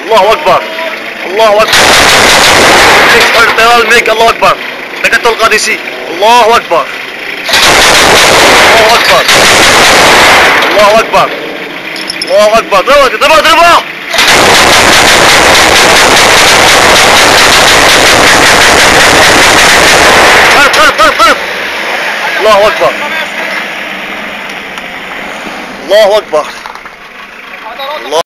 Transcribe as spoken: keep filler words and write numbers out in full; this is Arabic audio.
الله اكبر الله اكبر. طيران الملك. الله اكبر. تكتل القادسي. الله اكبر الله اكبر الله اكبر الله اكبر. ضربه ضربه ضربه. ضرب ضرب ضرب ضرب. الله اكبر الله اكبر الله